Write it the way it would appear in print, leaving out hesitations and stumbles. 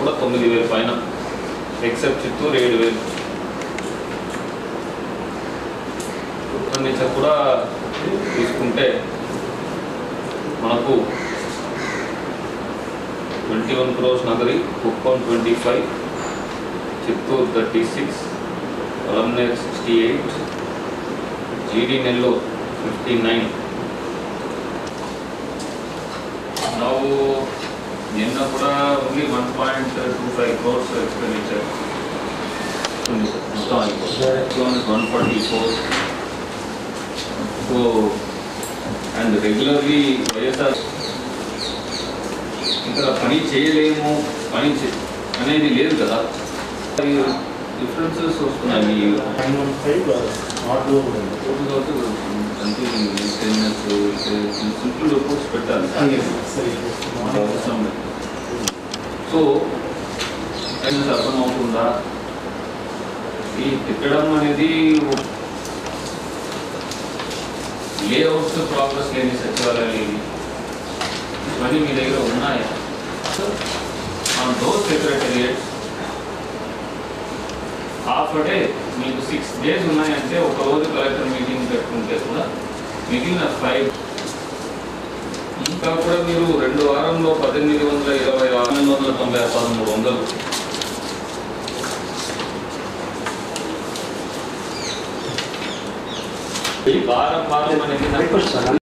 కూడా 9,000 పైన, except Chittoor 7,000. Furniture కూడా తీసుకుంటే మనకు 21 crores నగరి, కుప్పం 25, చిత్తూరు 36, పలమనేర్ 68, జీడీ నెల్లూరు 59. ನಾವು నిన్న కూడా ఓన్లీ 1.25 crores ఎక్స్పెండిచర్ మొత్తం అయిపోతుంది. 144. సో అండ్ రెగ్యులర్లీ వైఎస్ఆర్ ఇక్కడ పని చేయలేము అనేది లేదు కదా, డిఫరెన్సెస్ వస్తున్నాయి. సింపుల్ రిపోర్ట్స్ పెట్టాలి. సో అర్థమవుతుందా? ఈ తిట్టడం అనేది లేఅవుట్స్ ప్రోగ్రెస్ లేని సచివాలయాలు ఇవన్నీ మీ దగ్గర ఉన్నాయా? On those secretariats half day మీకు 6 days ఉన్నాయంటే ఒక రోజు కలెక్టర్ మీటింగ్ పెట్టుకుంటే కూడా మిగిలిన 5 ఇంకా కూడా మీరు 2 వారంలో 1820, 890, 1300 వారం అనేది